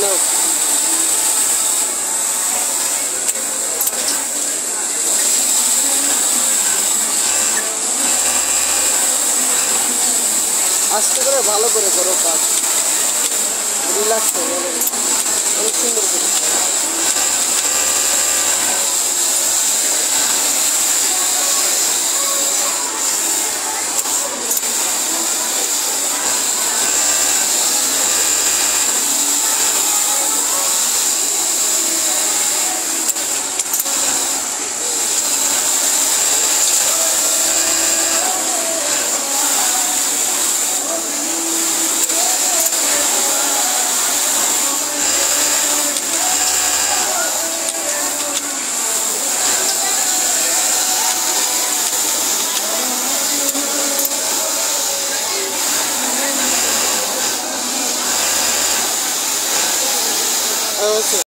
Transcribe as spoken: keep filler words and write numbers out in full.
নাও আস্তে করে ভালো করে করো কাজ রিল্যাক্স করো অনেক সুন্দর করে Okay.